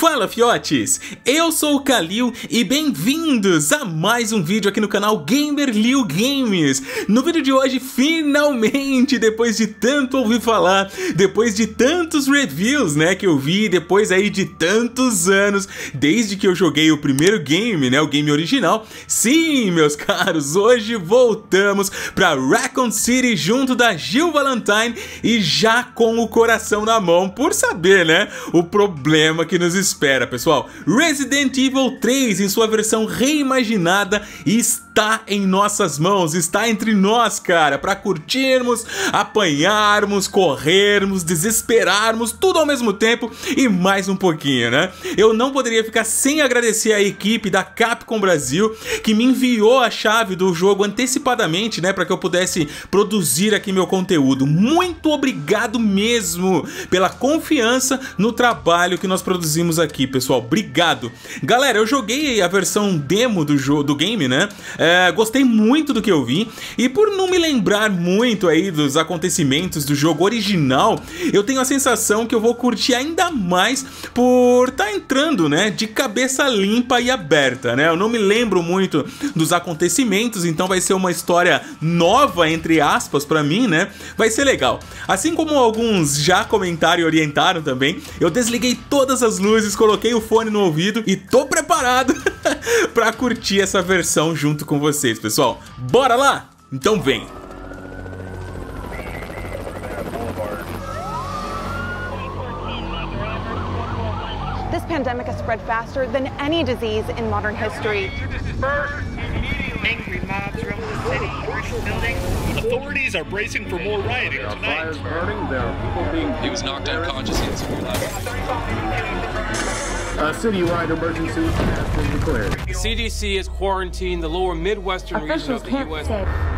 Fala, fiotes! Eu sou o Kalil e bem-vindos a mais um vídeo aqui no canal Gamer.Liu Games. No vídeo de hoje, finalmente, depois de tanto ouvir falar, depois de tantos reviews, né, que eu vi, depois aí de tantos anos, desde que eu joguei o primeiro game, né, o game original, sim, meus caros, hoje voltamos pra Raccoon City junto da Jill Valentine e já com o coração na mão por saber, né, o problema que nos espera, pessoal. Resident Evil 3 em sua versão reimaginada está em nossas mãos, está entre nós, cara, para curtirmos, apanharmos, corrermos, desesperarmos, tudo ao mesmo tempo e mais um pouquinho, né? Eu não poderia ficar sem agradecer a equipe da Capcom Brasil que me enviou a chave do jogo antecipadamente, né, para que eu pudesse produzir aqui meu conteúdo. Muito obrigado mesmo pela confiança no trabalho que nós produzimos aqui, pessoal. Obrigado. Galera, eu joguei a versão demo do game, né? Gostei muito do que eu vi e por não me lembrar muito aí dos acontecimentos do jogo original, eu tenho a sensação que eu vou curtir ainda mais por estar entrando, né, de cabeça limpa e aberta, né? Eu não me lembro muito dos acontecimentos, então vai ser uma história nova, entre aspas, pra mim, né? Vai ser legal. Assim como alguns já comentaram e orientaram também, eu desliguei todas as luzes, coloquei o fone no ouvido e tô preparado pra curtir essa versão junto com vocês, pessoal. Bora lá? Então vem! This pandemic has spread faster than any disease in modern history. Angry mobs roam the city, commercial buildings. Authorities are bracing for more rioting tonight. Fires burning, there are people being... He was knocked unconscious in school. A citywide emergency has been declared. The CDC has quarantined the lower Midwestern region of the U.S.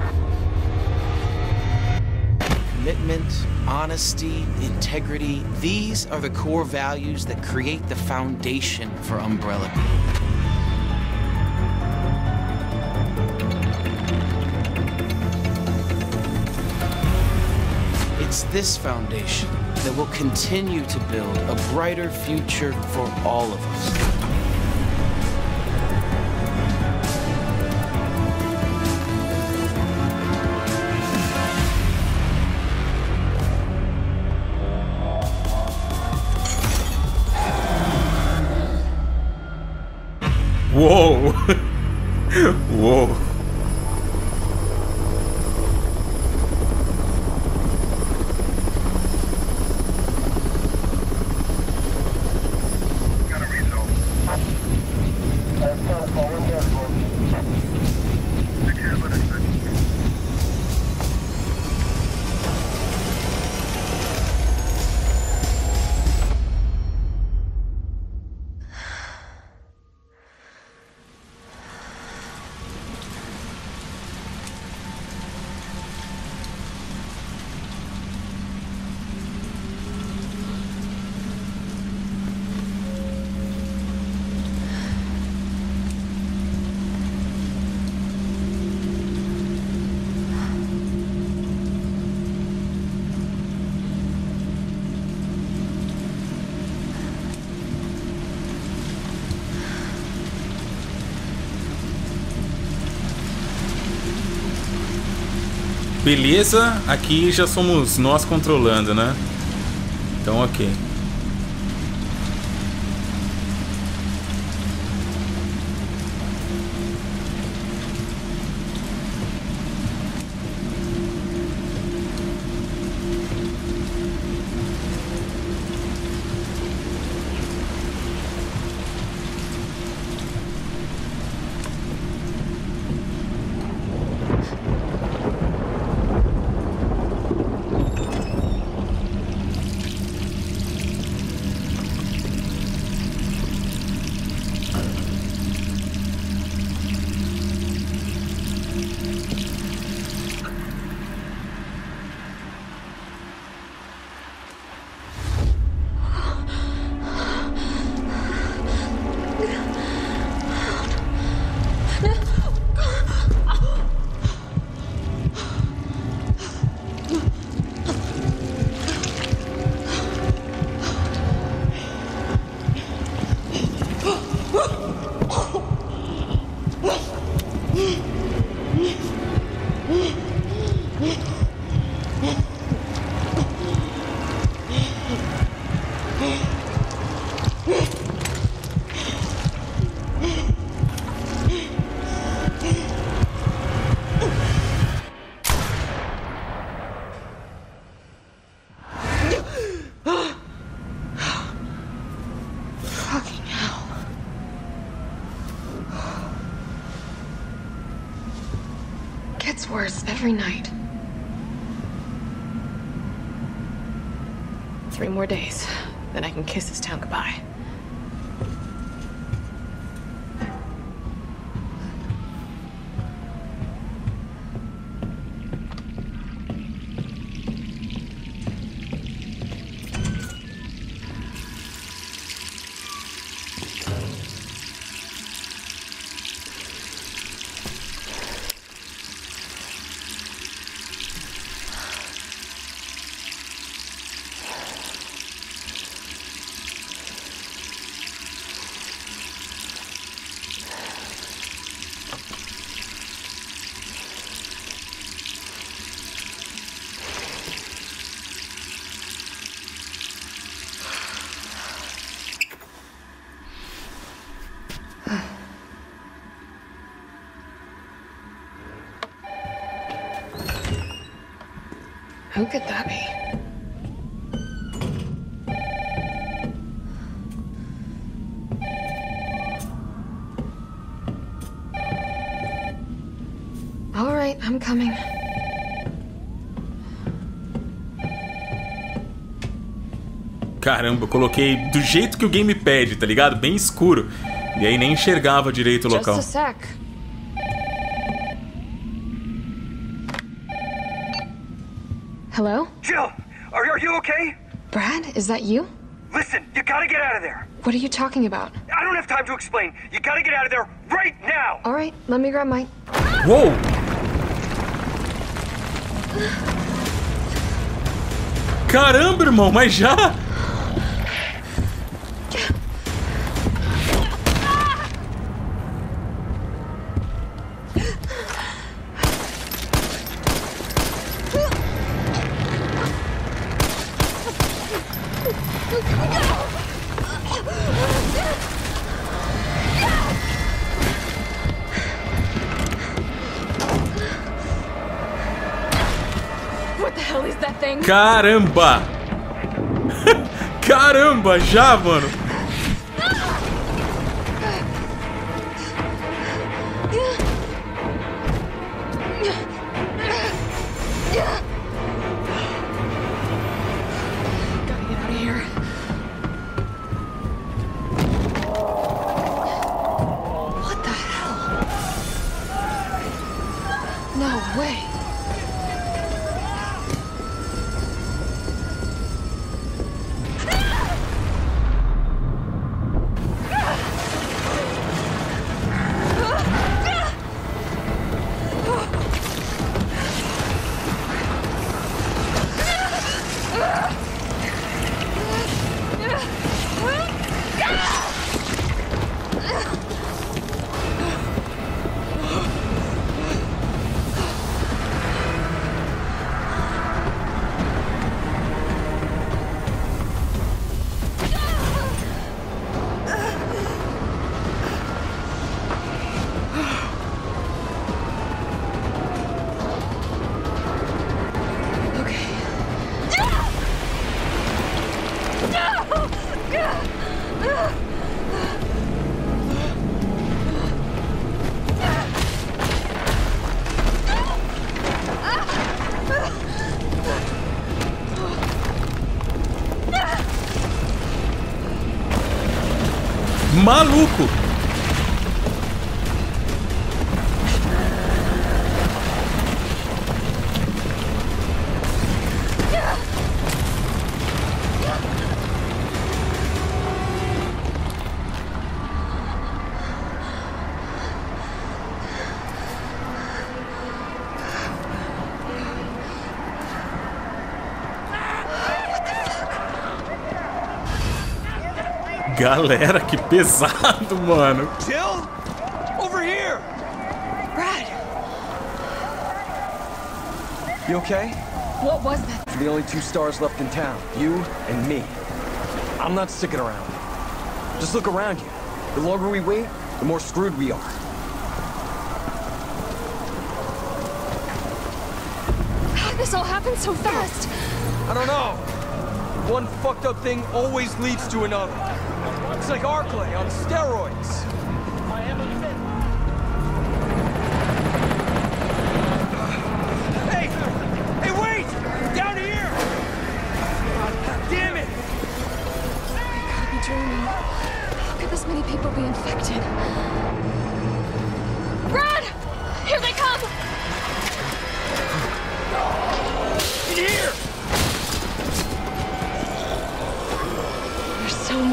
Commitment, honesty, integrity, these are the core values that create the foundation for Umbrella Beam. It's this foundation that will continue to build a brighter future for all of us. Uou! Uou! Beleza, aqui já somos nós controlando, né? Então, ok. worse every night. 3 more days, then I can kiss this town goodbye. Who could that be? All right, I'm coming. Caramba, eu coloquei do jeito que o game pede, tá ligado? Bem escuro. E aí nem enxergava direito o local. Just a sec. Hello? Jill, are you okay? Brad, is that you? Listen, you gotta get out of there. What are you talking about? I don't have time to explain. You gotta get out of there right now. All right, let me grab my... Uou! Caramba, irmão, mas já? What the hell is that thing? Caramba! Caramba, já, mano! Gotta get out of here. What the hell? No way. Maluco! Galera, que pesado, mano. Jill, over here. Brad, You okay? what was that? We're the only 2 stars left in town, you and me. I'm not sticking around. Just look around you. The longer we wait, the more screwed we are. How did this all happen so fast? I don't know. One fucked up thing always leads to another. It's like Arklay on steroids.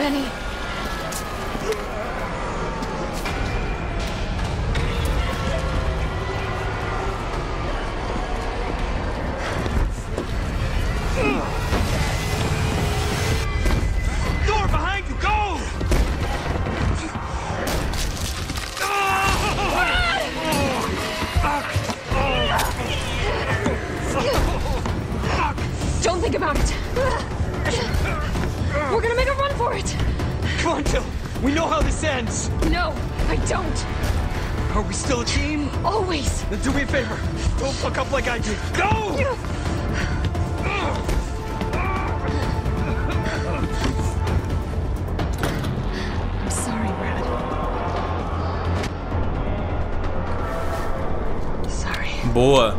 many. Door behind you, go! Don't think about it. We're gonna make a run for it. Come on, Jill. We know how this ends. No, I don't. Are we still a team? Always. Then do me a favor. Don't fuck up like I did. Go! I'm sorry, Brad. Sorry. Boa.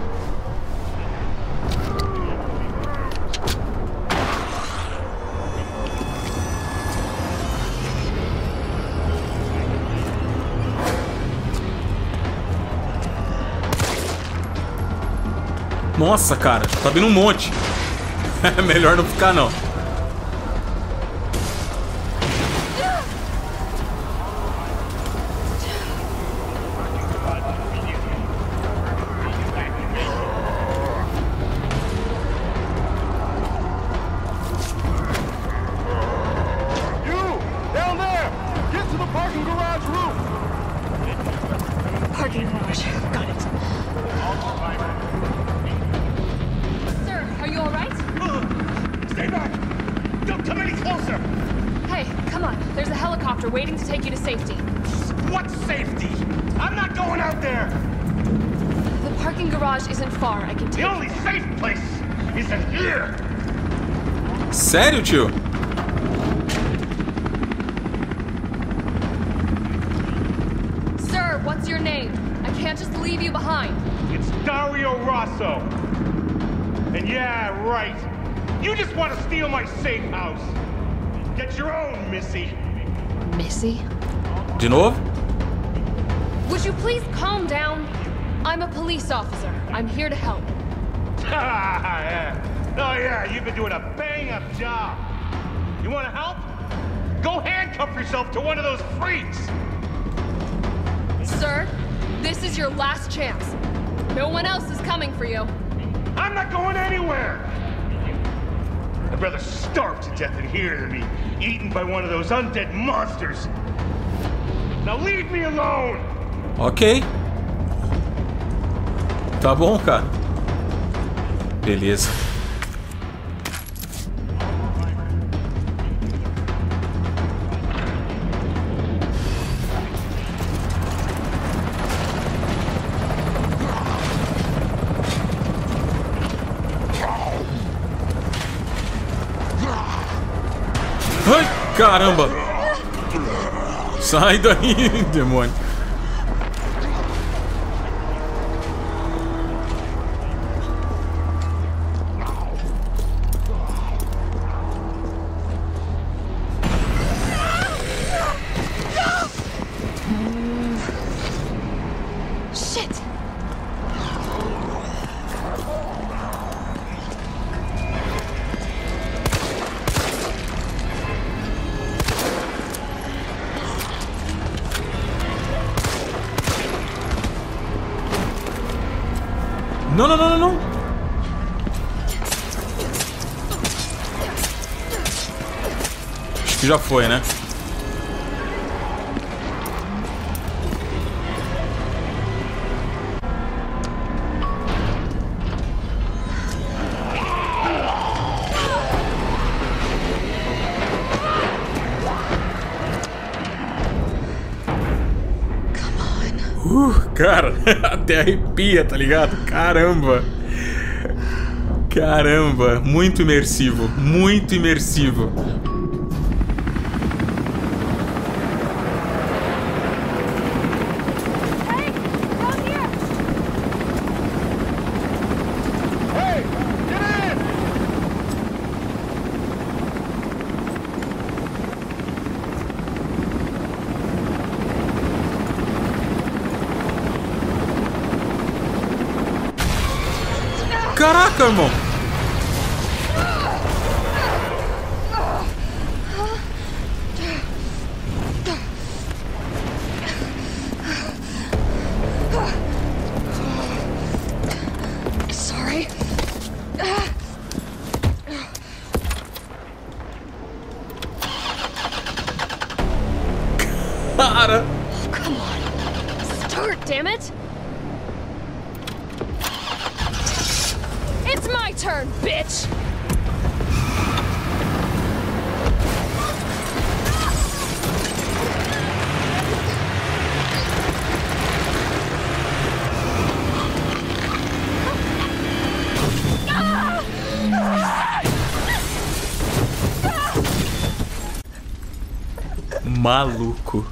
Nossa, cara, tá vindo um monte. É melhor não ficar, não. You! Down there! Get to the parking garage roof! Parking garage. Got it. Sir, are you all right? Stay back! Don't come any closer! Hey, come on. There's a helicopter waiting to take you to safety. What safety? I'm not going out there! The parking garage isn't far. I can The take only safe place is in here! Sério, tio? Sir, what's your name? I can't just leave you behind. It's Dario Rosso. And yeah, right. You just want to steal my safe house. Get your own, Missy. Missy? De novo? Would you please calm down? I'm a police officer. I'm here to help. Yeah. Oh yeah, you've been doing a bang-up job. You want to help? Go handcuff yourself to one of those freaks. Sir, this is your last chance. No one else is coming for you. I'm not going anywhere. I'd rather starve to death in here than be eaten by one of those undead monsters. Now leave me alone. Ok. Tá bom, cara. Beleza. Ai, caramba! Sai daí, demônio! Shit! Não, não, não, não, não. Acho que já foi, né? Cara, até arrepia, tá ligado? Caramba! Caramba, muito imersivo, muito imersivo. Hey, down here! Hey! Get in! Caraca, irmão! Cara! Oh, come on. Start, damn it! It's my turn, bitch! Maluco.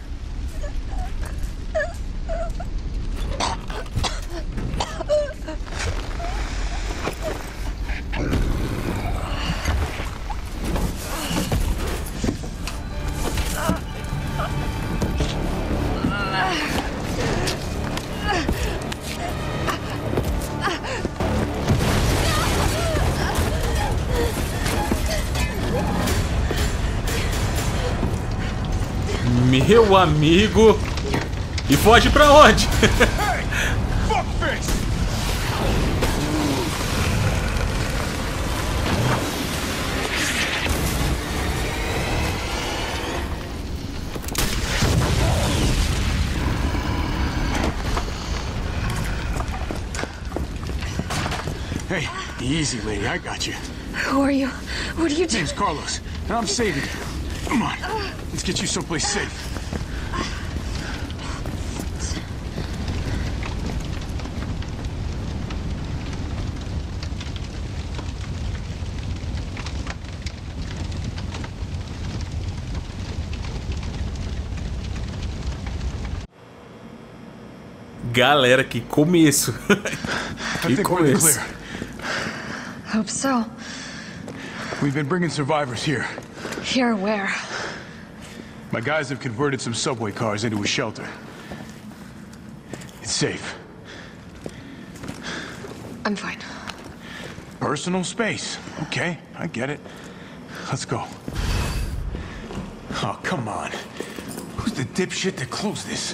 Meu amigo. E foge pra onde? Hey! Fuckface! Hey, easy, lady. I got you. Who are you? What are you doing? Name's Carlos, and I'm saving you. Come on, let's get you someplace safe. Galera, que começo. I think we're in the clear. Hope so. We've been bringing survivors here. Here where? My guys have converted some subway cars into a shelter. It's safe. I'm fine. Personal space. Okay, I get it. Let's go. Oh, come on. Who's the dipshit that closed this?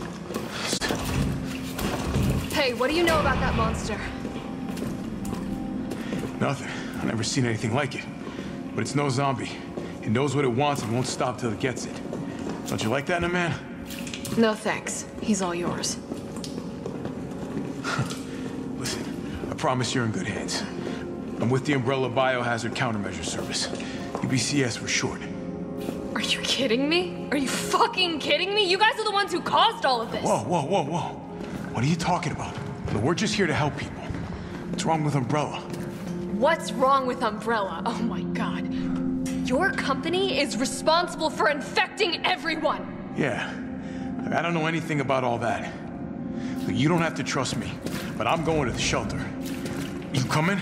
Hey, what do you know about that monster? Nothing. I've never seen anything like it. But it's no zombie. It knows what it wants and won't stop till it gets it. Don't you like that in a man? No thanks. He's all yours. Listen, I promise you're in good hands. I'm with the Umbrella Biohazard Countermeasure Service. UBCS for short. Are you kidding me? Are you fucking kidding me? You guys are the ones who caused all of this. Whoa, whoa, whoa, whoa. What are you talking about? We're just here to help people. What's wrong with Umbrella? What's wrong with Umbrella? Oh my god. Your company is responsible for infecting everyone! Yeah. I don't know anything about all that. Look, you don't have to trust me, but I'm going to the shelter. You coming?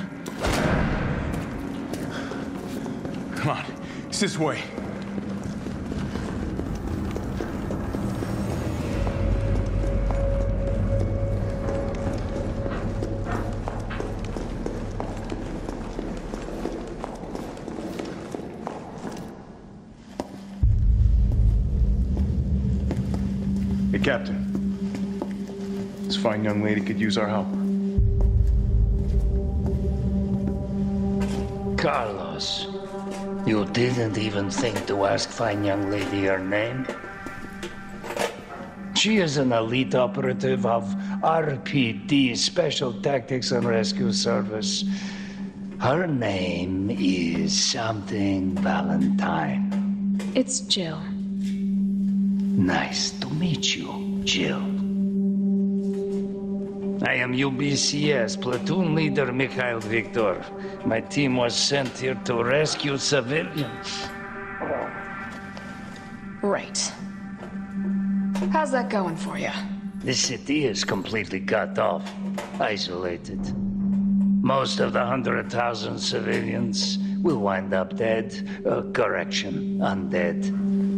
Come on. It's this way. Hey, Captain. This fine young lady could use our help. Carlos, you didn't even think to ask fine young lady her name? She is an elite operative of RPD, Special Tactics and Rescue Service. Her name is something Valentine. It's Jill. Nice to meet you, Jill. I am UBCS Platoon Leader Mikhail Viktor. My team was sent here to rescue civilians. Right. How's that going for you? The city is completely cut off, isolated. Most of the 100,000 civilians will wind up dead. Correction, undead.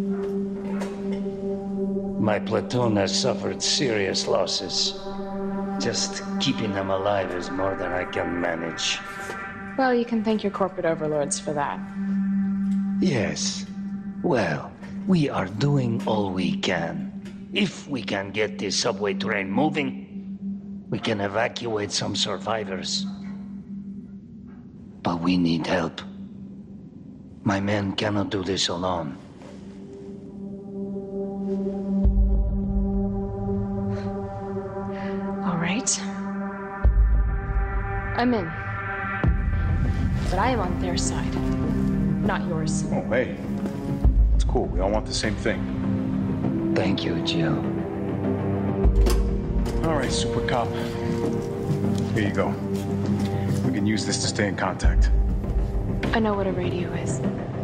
My platoon has suffered serious losses. Just keeping them alive is more than I can manage. Well, you can thank your corporate overlords for that. Yes. Well, we are doing all we can. If we can get this subway train moving, we can evacuate some survivors. But we need help. My men cannot do this alone. All right. I'm in. But I am on their side, not yours. Oh, hey. It's cool. We all want the same thing. Thank you, Jill. All right, Super Cop. Here you go. We can use this to stay in contact. I know what a radio is.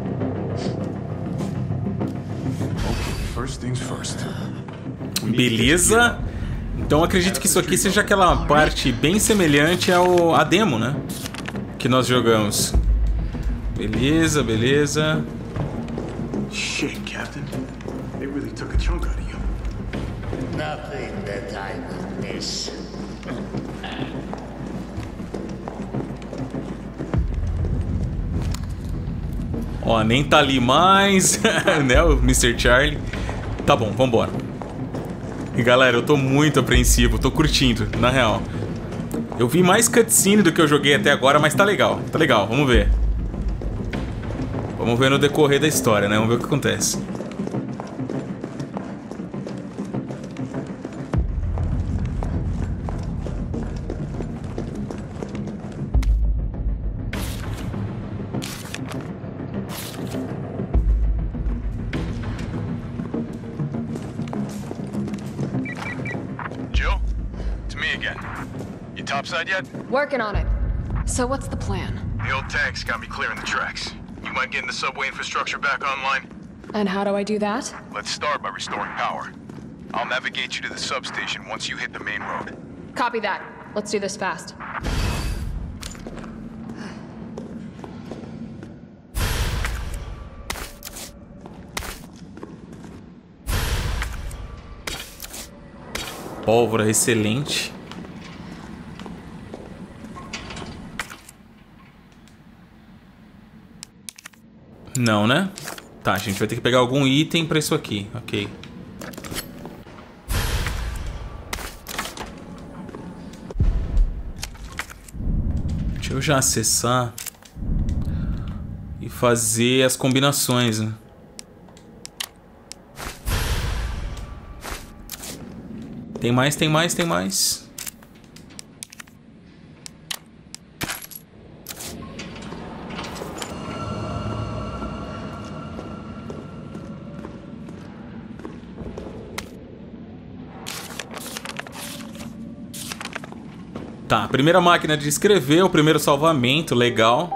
Okay, first things first. Beleza. Então acredito que isso aqui seja aquela parte bem semelhante à demo, né? Que nós jogamos. Beleza, beleza. Shit, Captain. They really took a chunk out of you. Nothing that I will miss. Ó, nem tá ali mais, né, o Mr. Charlie. Tá bom, vambora. E galera, eu tô muito apreensivo, tô curtindo, na real. Eu vi mais cutscene do que eu joguei até agora, mas tá legal, vamos ver. Vamos ver no decorrer da história, né, vamos ver o que acontece. Topside yet? Working on it. So what's the plan? The old tanks got me clearing the tracks. You mind getting the subway infrastructure back online? And how do I do that? Let's start by restoring power. I'll navigate you to the substation once you hit the main road. Copy that. Let's do this fast. Pólvora excelente. Não, né? Tá, a gente vai ter que pegar algum item pra isso aqui, ok. Deixa eu já acessar e fazer as combinações, né? Tem mais, tem mais, tem mais. Tá, primeira máquina de escrever, o primeiro salvamento, legal.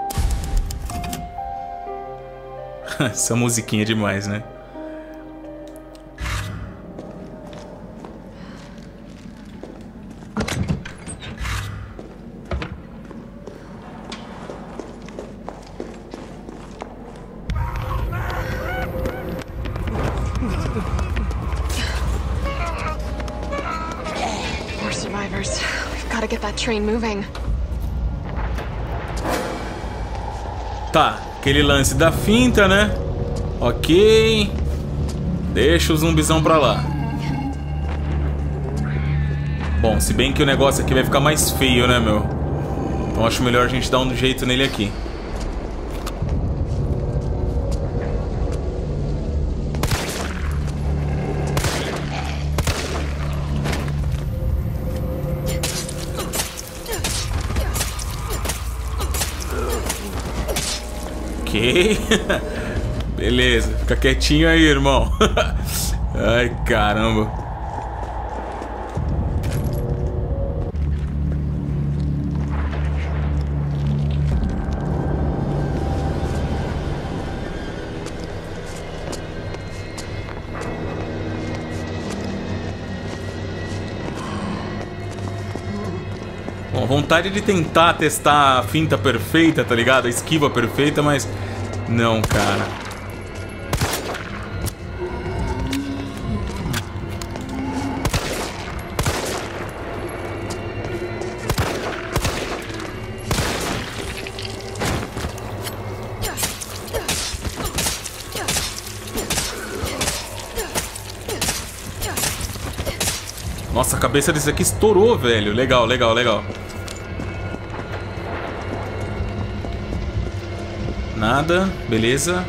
Essa musiquinha é demais, né? More survivors. We've got to get that train moving. Tá, aquele lance da finta, né? Ok. Deixa o zumbizão pra lá. Bom, se bem que o negócio aqui vai ficar mais feio, né, meu? Então acho melhor a gente dar um jeito nele aqui. Ok. Beleza, fica quietinho aí, irmão. Ai, caramba. Bom, vontade de tentar testar a finta perfeita, tá ligado? A esquiva perfeita, mas não, cara. Nossa, a cabeça desse aqui estourou, velho. Legal, legal, legal. Nada, beleza.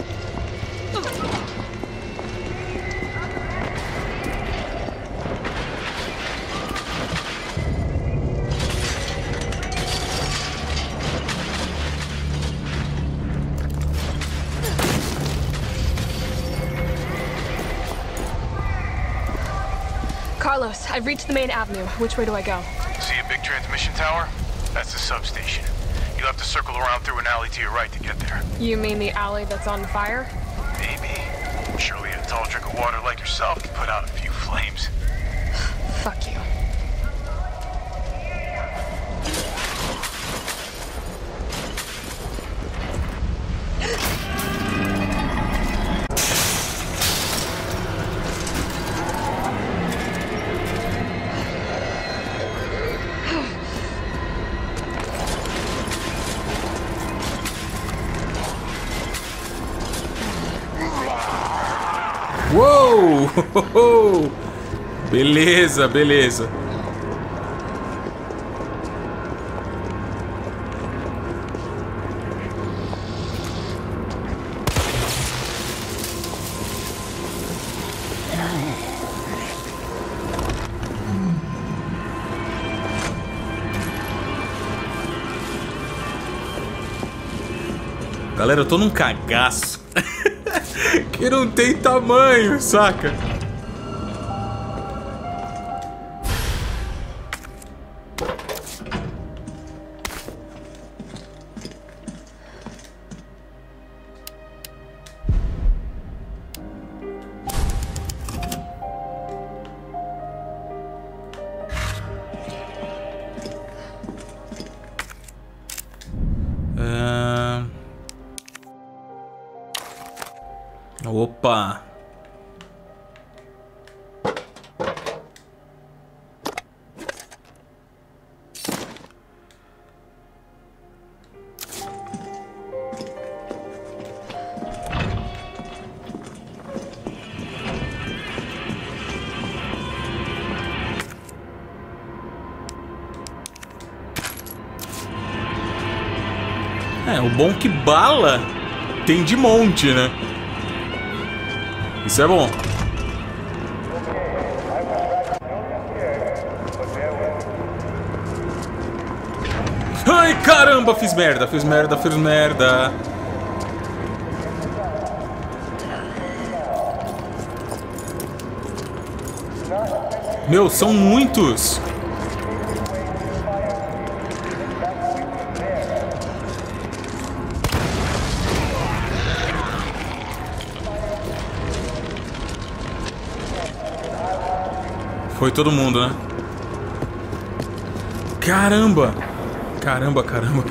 Carlos, I've reached the main avenue. Which way do I go? See a big transmission tower? That's the substation. You'll have to circle around through an alley to your right to get there. You mean the alley that's on fire? Maybe. Surely a tall drink of water like yourself can put out a few flames. Fuck you. Uou! Beleza, beleza. Galera, eu tô num cagaço que não tem tamanho, saca? Opa! É, o bom que bala tem de monte, né? Isso é bom. Ai, caramba, fiz merda, fiz merda, fiz merda. Meu, são muitos. Foi todo mundo, né? Caramba! Caramba, caramba.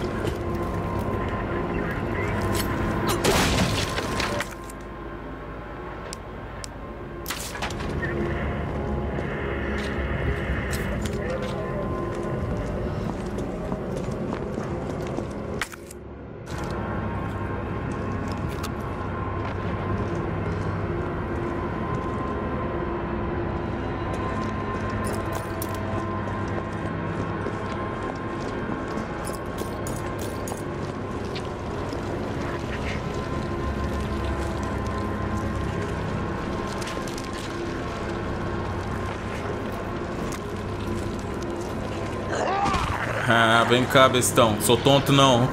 Ah, vem cá, bestão. Sou tonto, não.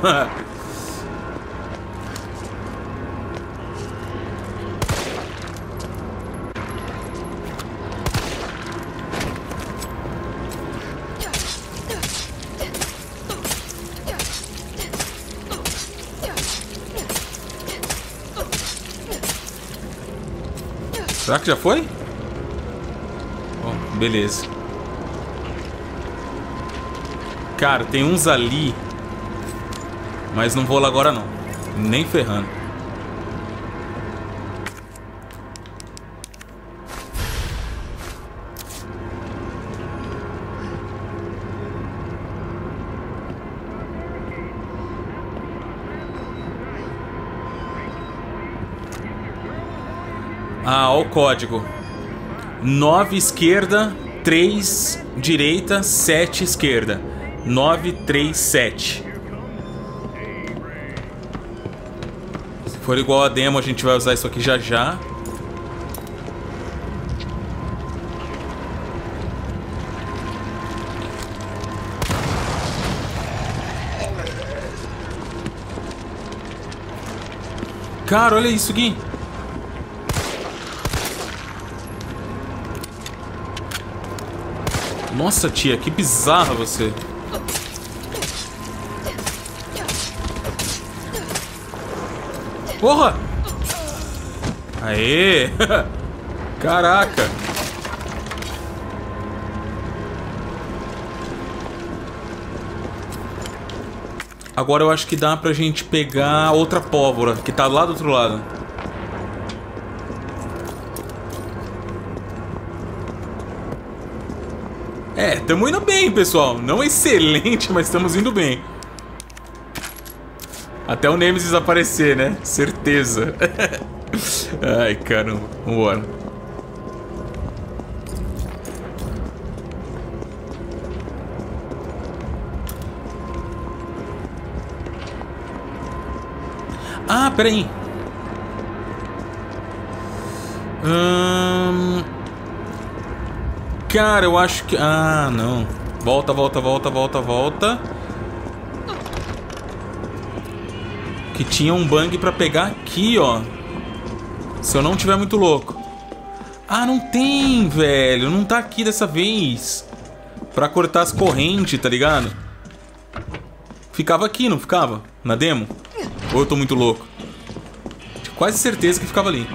Será que já foi? Oh, beleza. Cara, tem uns ali, mas não vou lá agora não, nem ferrando. Ah, ó o código. 9 esquerda, 3 direita, 7 esquerda. 937. for igual a demo, a gente vai usar isso aqui já já. Cara, olha isso aqui. Nossa, tia, que bizarra você. Porra! Aê! Caraca! Agora eu acho que dá pra gente pegar outra pólvora, que tá lá do outro lado. É, estamos indo bem, pessoal. Não excelente, mas estamos indo bem. Até o Nemesis aparecer, né? Certeza. Ai, caramba. Vambora. Ah, peraí. Cara, eu acho que... Ah, não. Volta, volta, volta, volta, volta. Que tinha um bang pra pegar aqui, ó. Se eu não tiver muito louco. Ah, não tem, velho. Não tá aqui dessa vez. Pra cortar as correntes, tá ligado? Ficava aqui, não ficava? Na demo? Ou eu tô muito louco? Tinha quase certeza que ficava ali.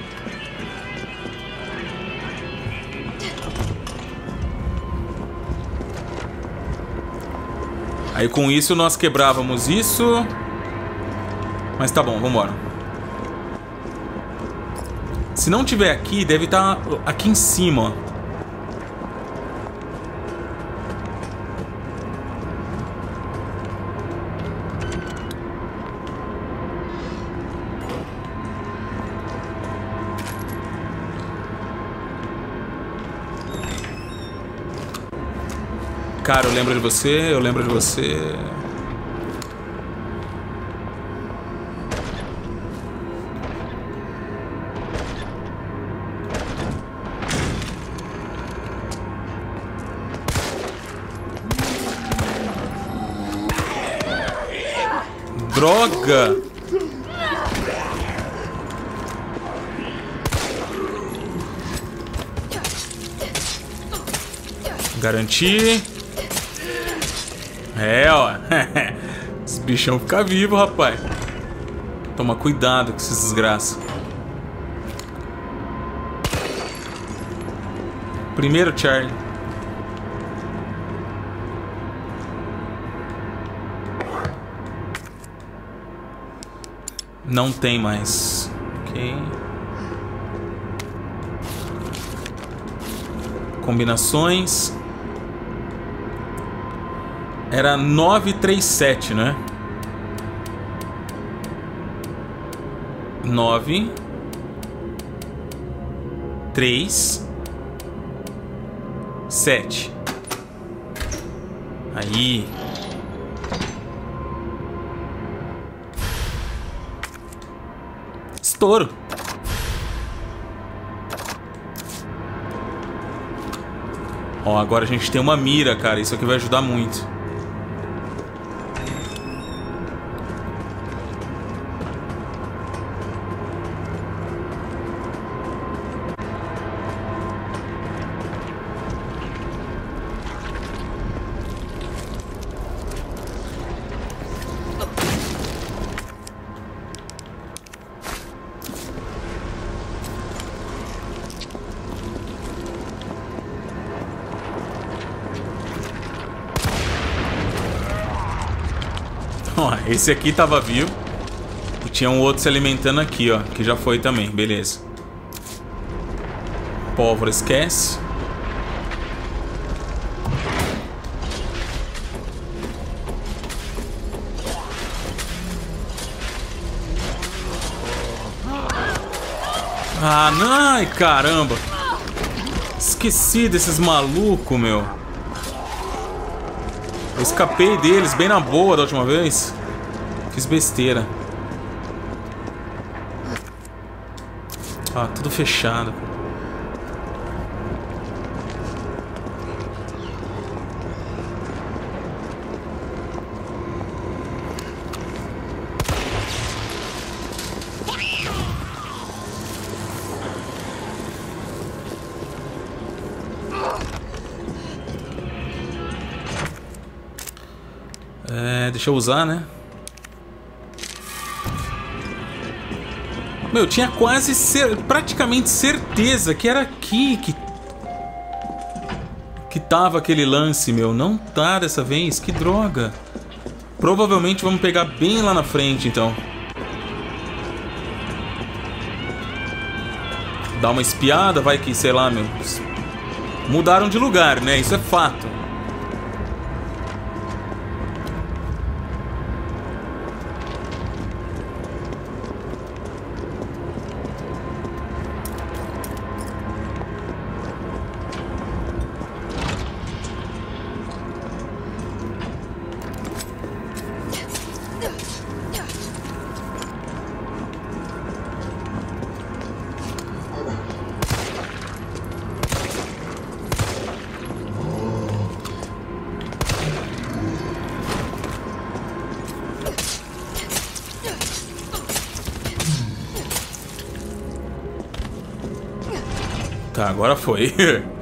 Aí com isso nós quebrávamos isso. Mas tá bom, vambora. Se não tiver aqui, deve estar aqui em cima, ó. Cara, eu lembro de você, eu lembro de você. Droga! Garantir. É, ó. Esse bichão fica vivo, rapaz. Toma cuidado com esses desgraças. Primeiro, Charlie. Não tem mais. Ok. Combinações. Era 937, né? 9 3 7. Aí. Estouro. Ó, agora a gente tem uma mira, cara. Isso aqui vai ajudar muito. Ó, esse aqui tava vivo. E tinha um outro se alimentando aqui, ó. Que já foi também, beleza. Pólvora, esquece. Ah, não, ai, caramba. Esqueci desses malucos, meu. Eu escapei deles bem na boa da última vez. Fiz besteira. Ó, tudo fechado. Deixa eu usar, né? Meu, tinha praticamente certeza que era aqui que tava aquele lance, meu. Não tá dessa vez, que droga. Provavelmente vamos pegar bem lá na frente, então. Dá uma espiada, vai que, sei lá, meu. Mudaram de lugar, né? Isso é fato. Tá, agora foi.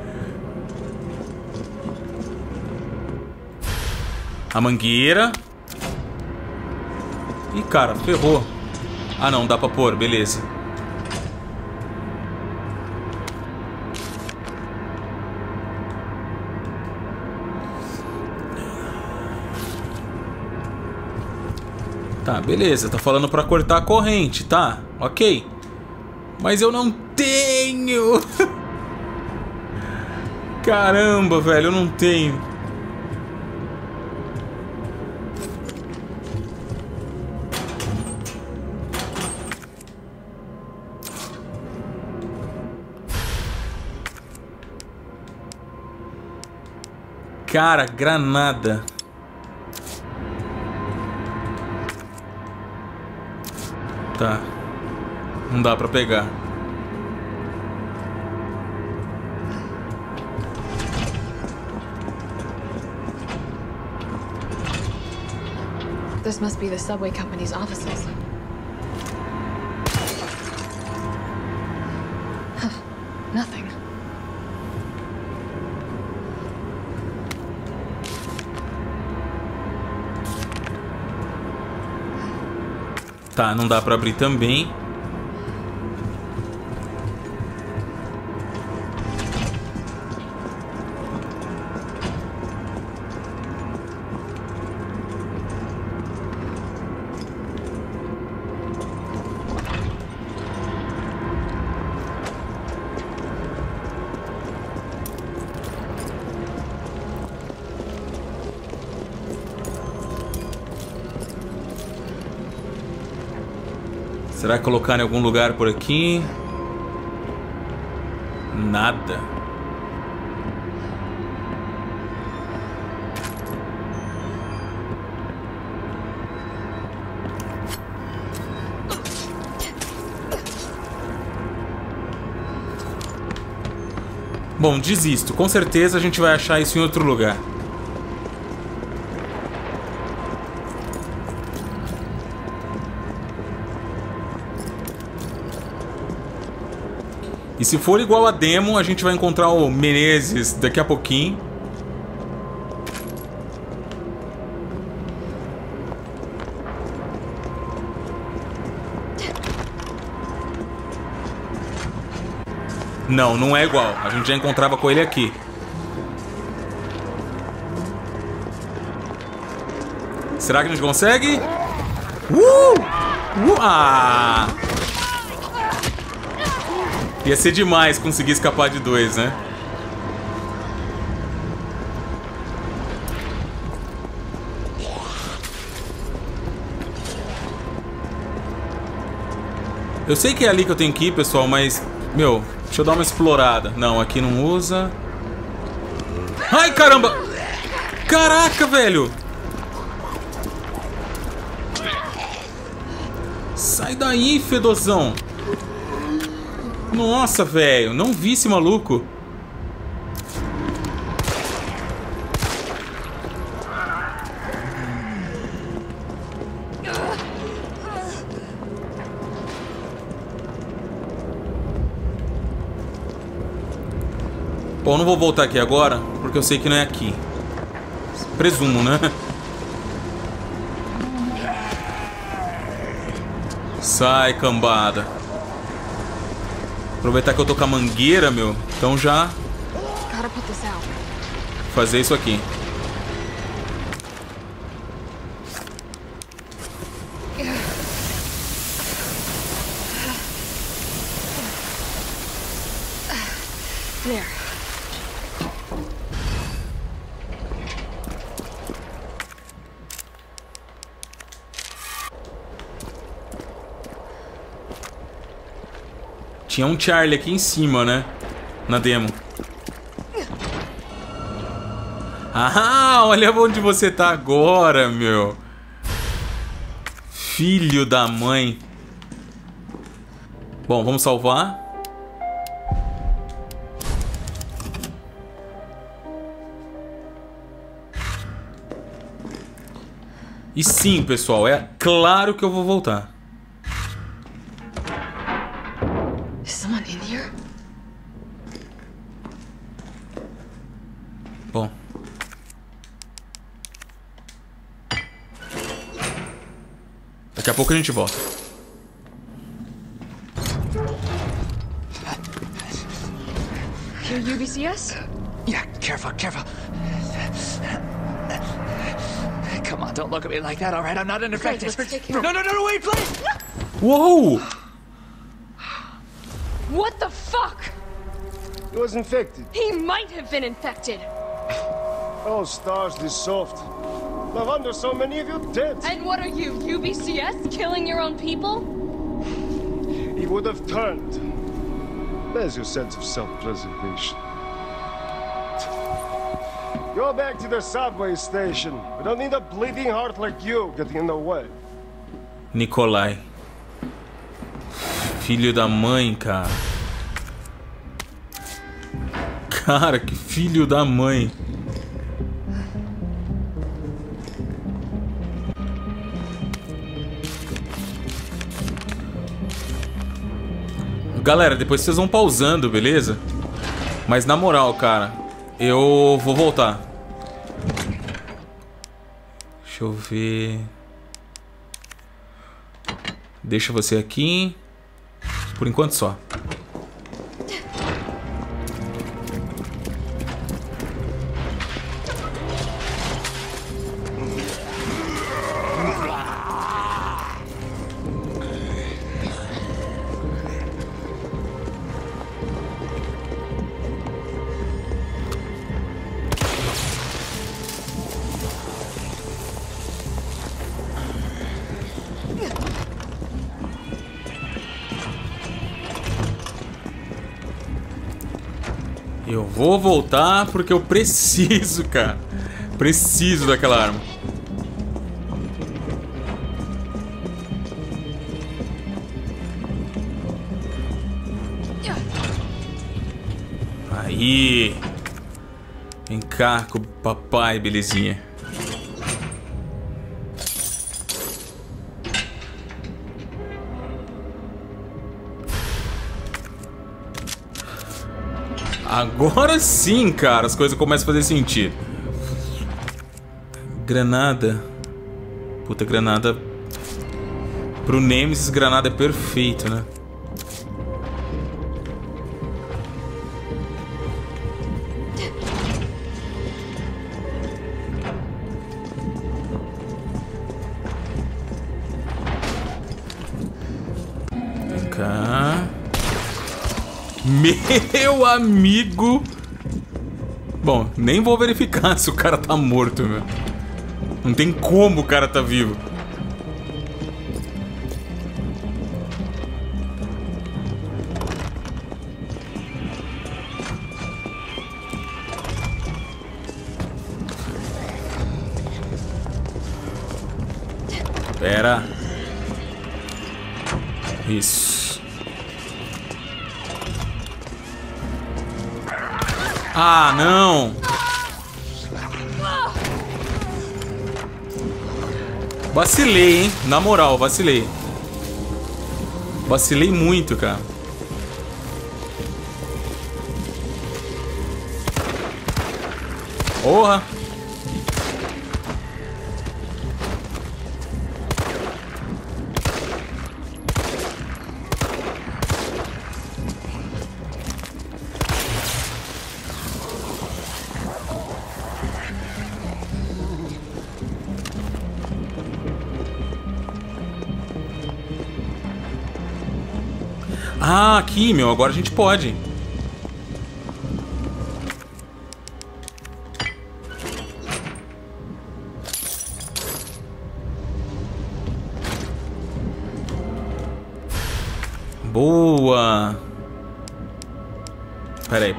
A mangueira. Ih, cara, ferrou. Ah, não, dá pra pôr, beleza. Tá, beleza, tá falando pra cortar a corrente, tá? Ok. Mas eu não tenho. Caramba, velho, eu não tenho. Cara, granada. Tá. Não dá pra pegar. This must be the subway company's offices. Huh. Nothing. Tá, não dá pra abrir também. Será que colocar em algum lugar por aqui? Nada. Bom, desisto. Com certeza a gente vai achar isso em outro lugar. E se for igual a demo, a gente vai encontrar o Menezes daqui a pouquinho. Não, não é igual. A gente já encontrava com ele aqui. Será que a gente consegue? Ah! Ia ser demais conseguir escapar de dois, né? Eu sei que é ali que eu tenho que ir, pessoal, mas... Meu, deixa eu dar uma explorada. Não, aqui não usa. Ai, caramba! Caraca, velho! Sai daí, fedozão! Nossa, velho, não vi esse maluco. Bom, não vou voltar aqui agora, porque eu sei que não é aqui. Presumo, né? Sai, cambada. Aproveitar que eu tô com a mangueira, meu. Então já... fazer isso aqui. There. Tinha um Charlie aqui em cima, né? Na demo. Ah, olha onde você tá agora, meu. Filho da mãe. Bom, vamos salvar. E sim, pessoal, é claro que eu vou voltar. Bom. Daqui a pouco a gente volta. Here, UBCS? Yeah, careful, careful. Come on, don't look at me like that, all right? I'm not an infected. No, wait, please! Whoa! What the fuck? He was infected. He might have been infected. Oh, stars, this soft. No wonder so many of you dead. And what are you, UBCS? Killing your own people? He would have turned. There's your sense of self-preservation. Go back to the subway station. We don't need a bleeding heart like you getting in the way. Nikolai. Filho da mãe, cara. Cara, que filho da mãe. Galera, depois vocês vão pausando, beleza? Mas na moral, cara, eu vou voltar. Deixa eu ver. Deixa você aqui. Por enquanto só. Eu vou voltar porque eu preciso, cara. Preciso daquela arma. Aí. Vem cá com o papai, belezinha. Agora sim, cara, as coisas começam a fazer sentido. Granada. Puta, granada. Pro Nemesis, granada é perfeito, né? Vem cá. Meu amigo. Bom, nem vou verificar se o cara tá morto, meu. Não tem como o cara tá vivo. Pera. Isso. Ah, não. Vacilei, hein? Na moral, vacilei. Vacilei muito, cara. Porra. Ah, aqui, meu. Agora a gente pode. Boa. Peraí.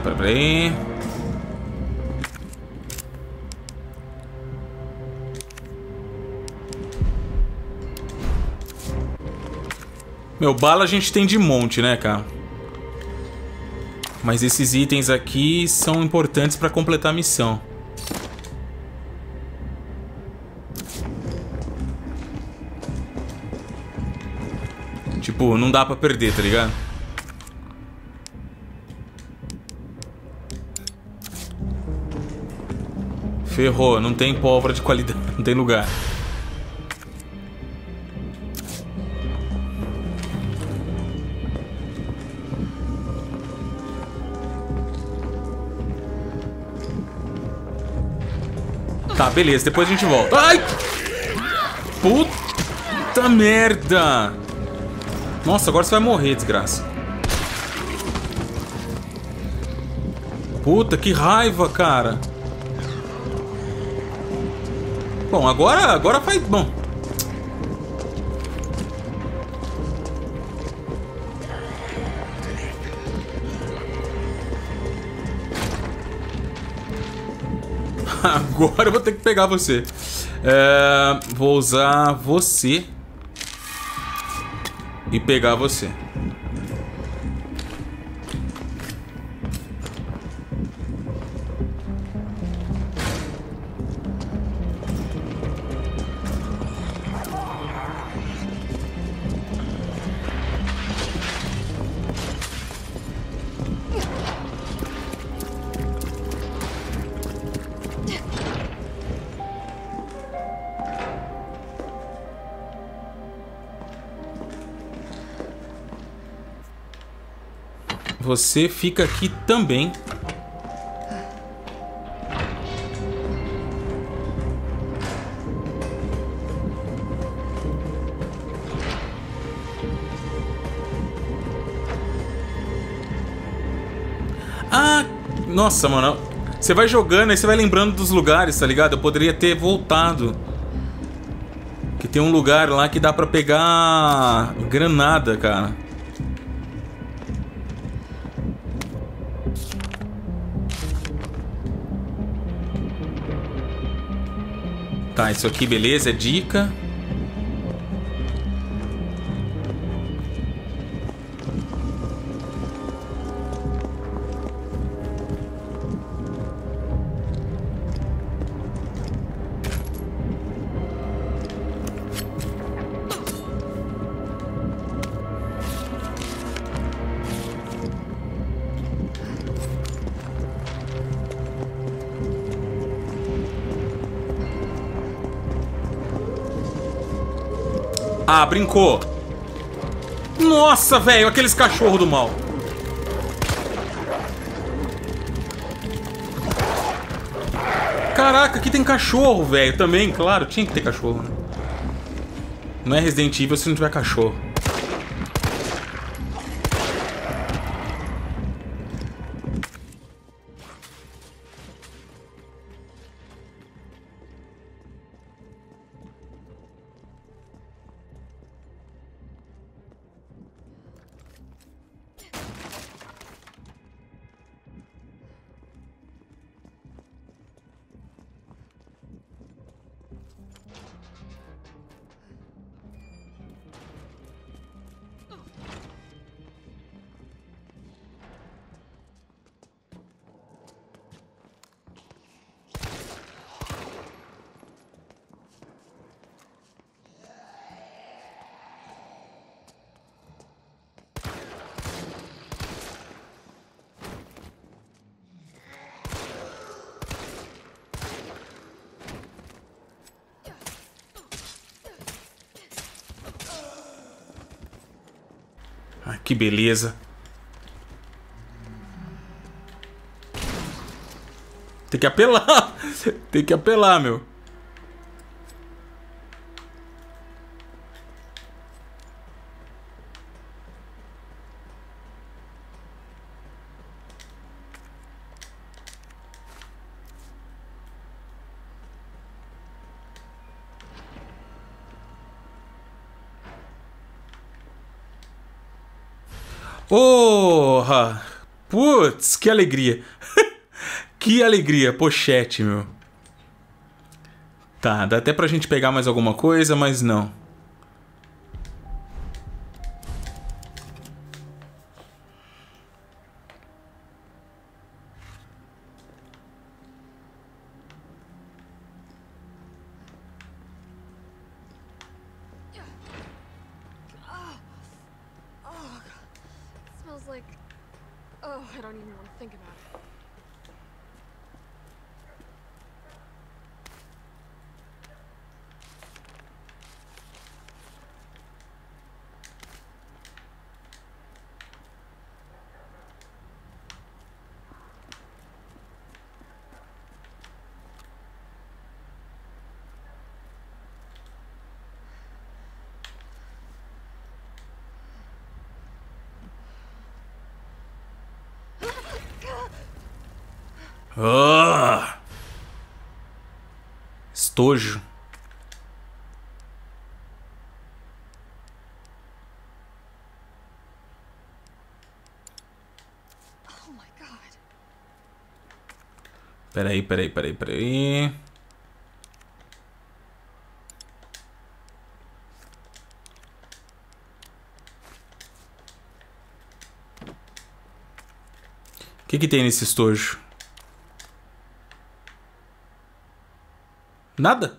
Meu, bala a gente tem de monte, né, cara? Mas esses itens aqui são importantes pra completar a missão. Tipo, não dá pra perder, tá ligado? Ferrou, não tem pólvora de qualidade, não tem lugar. Tá, beleza, depois a gente volta. Ai! Puta merda! Nossa, agora você vai morrer, desgraça. Puta, que raiva, cara. Bom, agora faz... Bom. Agora eu vou ter que pegar você. Vou usar você e pegar você. Você fica aqui também. Ah, nossa, mano. Você vai jogando, aí você vai lembrando dos lugares, tá ligado? Eu poderia ter voltado. Que tem um lugar lá que dá pra pegar granada, cara. Tá, isso aqui, beleza, é dica. Ah, brincou. Nossa, velho, aqueles cachorros do mal. Caraca, aqui tem cachorro, velho. Também, claro, tinha que ter cachorro, né? Não é Resident Evil se não tiver cachorro. Ah, que beleza. Tem que apelar. Tem que apelar, meu. Porra! Putz, que alegria! Que alegria! Pochete, meu. Tá, dá até pra gente pegar mais alguma coisa, mas não. Oh, I don't even want to think about it. Ah! Estojo. Oh my God. Peraí. O que tem nesse estojo? Nada?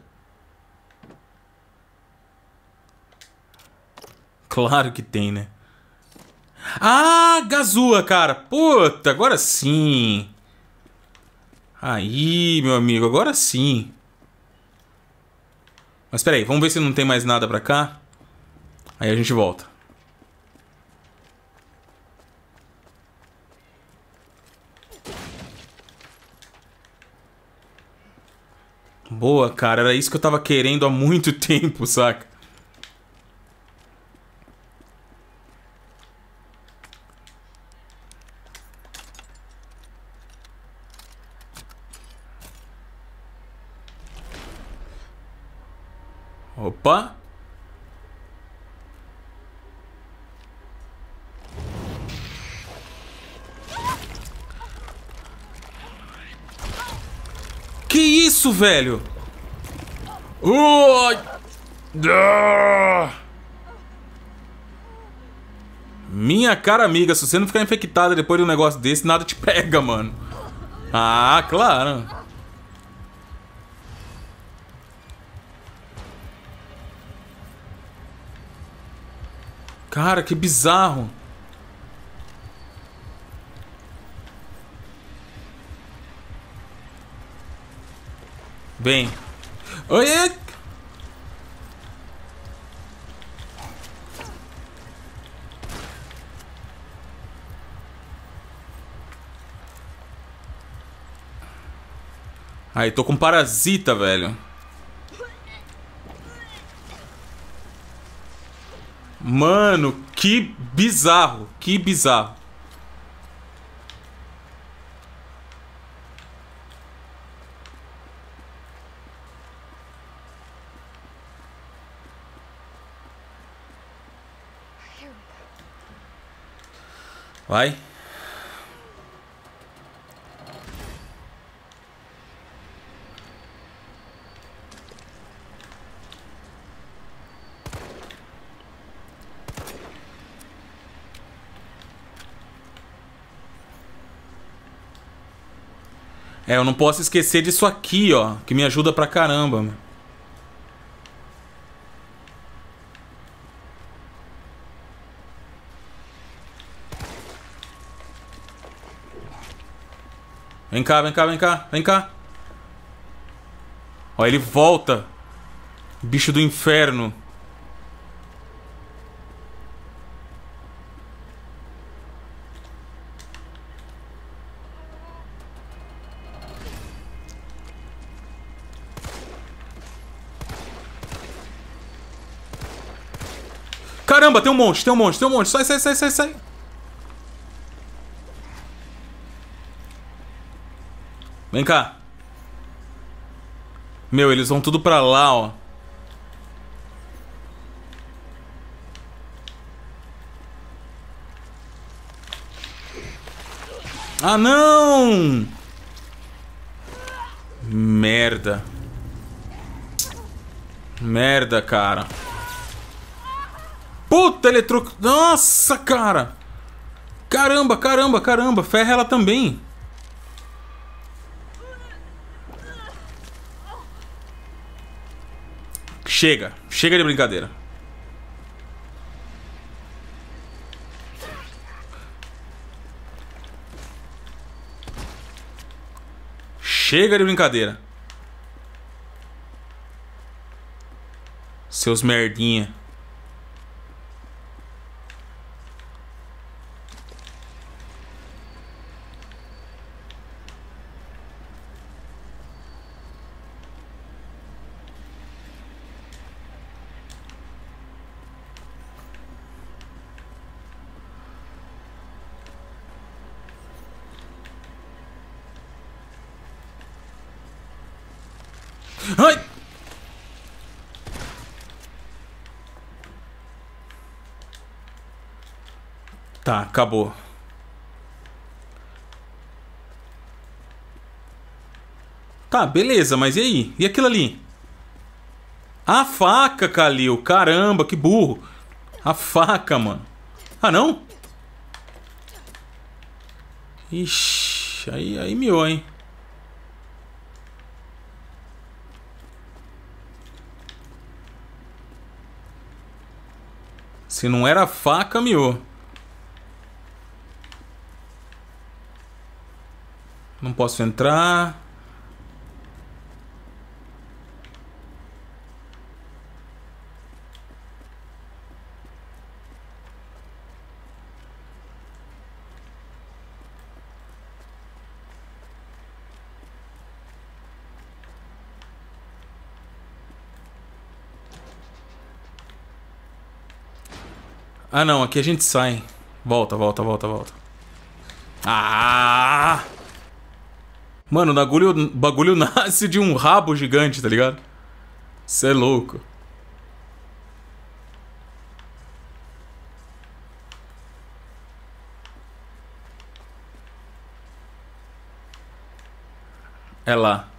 Claro que tem, né? Ah, gazua, cara. Puta, agora sim. Aí, meu amigo, agora sim. Mas peraí, vamos ver se não tem mais nada pra cá. Aí a gente volta. Boa, cara. Era isso que eu tava querendo há muito tempo, saca? Opa! Que isso, velho? Minha cara amiga, se você não ficar infectada depois de um negócio desse, nada te pega, mano. Ah, claro. Cara, que bizarro. Vem. Oi! Aí, tô com parasita, velho. Mano, que bizarro. Que bizarro. Vai. É, eu não posso esquecer disso aqui, ó, que me ajuda pra caramba, mano. Vem cá, vem cá, vem cá, vem cá. Ó, ele volta. Bicho do inferno. Caramba, tem um monte, tem um monte, tem um monte. Sai, sai, sai, sai, sai. Vem cá. Meu, eles vão tudo pra lá, ó. Ah, não! Merda. Merda, cara. Puta, eletroc... Nossa, cara. Caramba, caramba, caramba. Ferra ela também. Chega. Chega de brincadeira. Chega de brincadeira. Seus merdinha. Ai! Tá, acabou. Tá, beleza, mas e aí? E aquilo ali? A faca, Kalil. Caramba, que burro. A faca, mano. Ah, não? Ixi, aí miou, hein? Se não era faca, miou. Não posso entrar. Ah, não, aqui a gente sai. Volta, volta, volta, volta. Ah! Mano, o bagulho nasce de um rabo gigante, tá ligado? Cê é louco. É lá.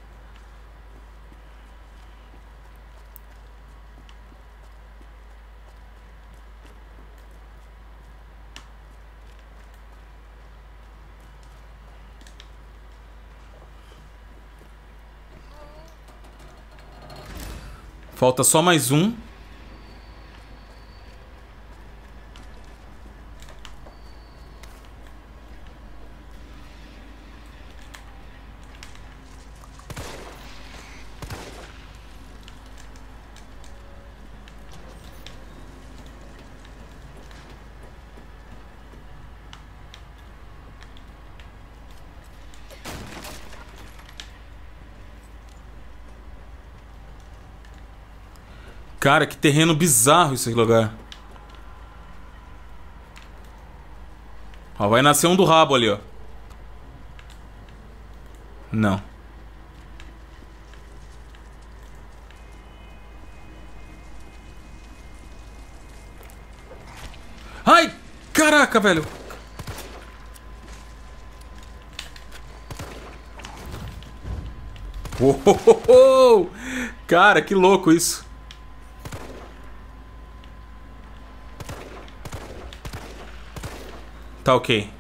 Falta só mais um. Cara, que terreno bizarro esse lugar. Ó, vai nascer um do rabo ali, ó. Não. Ai! Caraca, velho! Uou! Cara, que louco isso. Tá ok.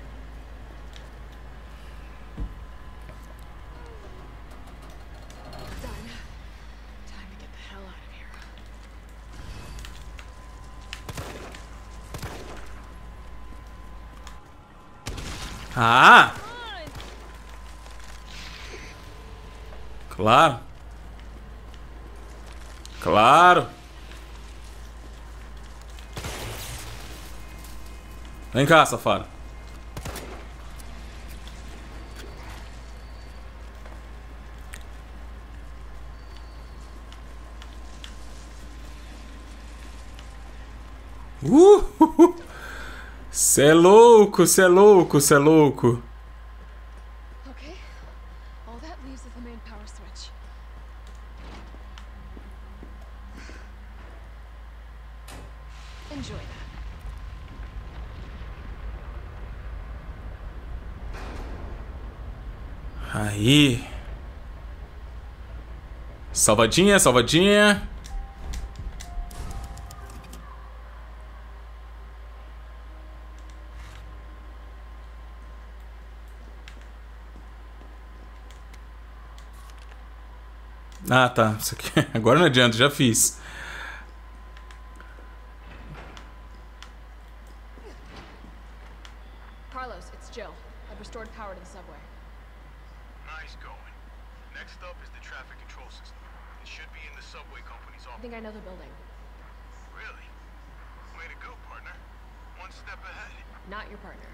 Ah! Claro. Claro. Vem cá, safado. Cê é louco, cê é louco, cê é louco. Okay. All that leaves is the main power switch. Enjoy that. Aí. Salvadinha, salvadinha. Ah, tá. Isso aqui. Agora não adianta, já fiz. Carlos, it's Jill. I've restored power to the subway. Nice going. Next up is the traffic control system. It should be in the subway company's I office. think I know the building. Really? Way to go, partner. One step ahead. Not your partner.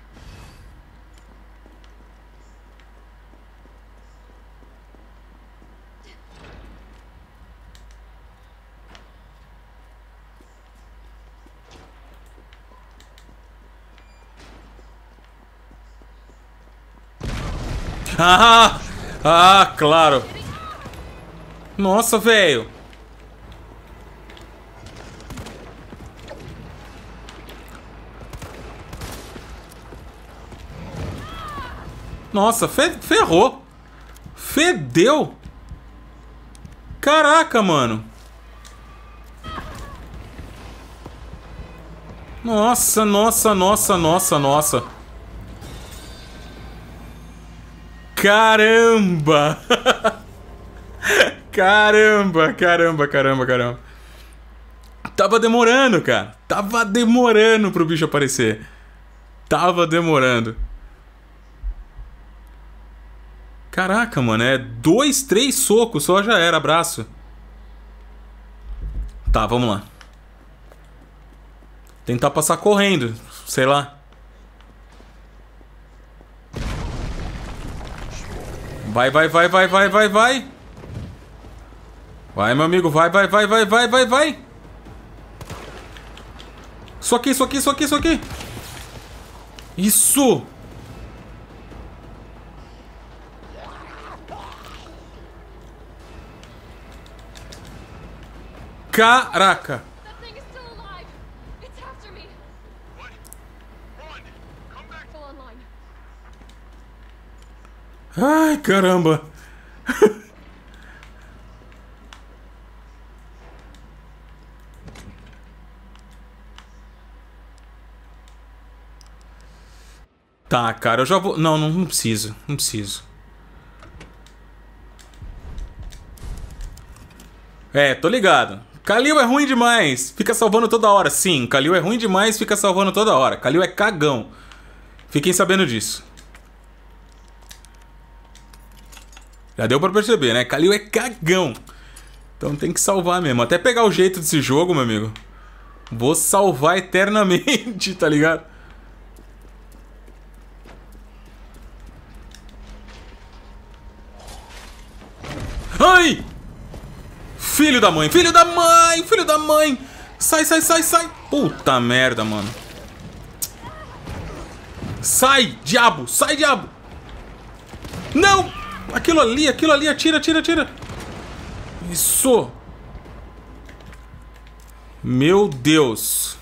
Ah! Ah, claro. Nossa, velho. Nossa, ferrou. Fedeu. Caraca, mano. Nossa, nossa, nossa, nossa, nossa. Caramba! Caramba, caramba, caramba, caramba. Tava demorando, cara. Tava demorando pro bicho aparecer. Tava demorando. Caraca, mano. É 2, 3 socos só já era. Abraço. Tá, vamos lá. Tentar passar correndo. Sei lá. Vai, vai, vai, vai, vai, vai, vai. Vai, meu amigo. Vai, vai, vai, vai, vai, vai, vai. Isso aqui, isso aqui, isso aqui, isso aqui. Isso. Caraca. Ai, caramba. Tá, cara, eu já vou... Não, não preciso. Não preciso. É, tô ligado. Kalil é ruim demais. Fica salvando toda hora. Sim, Kalil é ruim demais, fica salvando toda hora. Kalil é cagão. Fiquem sabendo disso. Já deu pra perceber, né? Kalil é cagão. Então tem que salvar mesmo. Até pegar o jeito desse jogo, meu amigo. Vou salvar eternamente, tá ligado? Ai! Filho da mãe, filho da mãe, filho da mãe! Sai, sai, sai, sai! Puta merda, mano. Sai, diabo! Sai, diabo! Não! Aquilo ali, atira, atira, atira. Isso. Meu Deus.